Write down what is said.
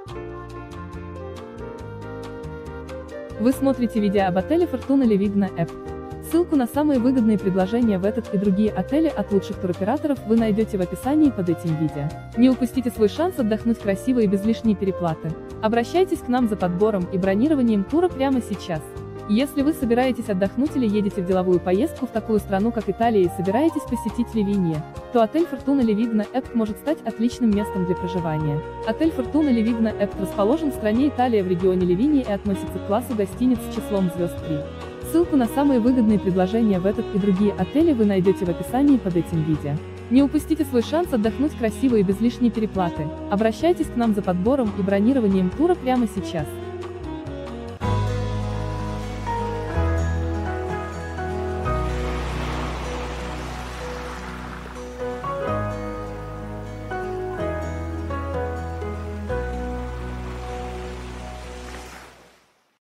Вы смотрите видео об отеле Fortuna Livigno App. Ссылку на самые выгодные предложения в этот и другие отели от лучших туроператоров вы найдете в описании под этим видео. Не упустите свой шанс отдохнуть красиво и без лишней переплаты. Обращайтесь к нам за подбором и бронированием тура прямо сейчас. Если вы собираетесь отдохнуть или едете в деловую поездку в такую страну, как Италия, и собираетесь посетить Ливигно, то отель Fortuna Livigno App может стать отличным местом для проживания. Отель Fortuna Livigno App расположен в стране Италия в регионе Ливигно и относится к классу гостиниц с числом звезд 3. Ссылку на самые выгодные предложения в этот и другие отели вы найдете в описании под этим видео. Не упустите свой шанс отдохнуть красиво и без лишней переплаты. Обращайтесь к нам за подбором и бронированием тура прямо сейчас.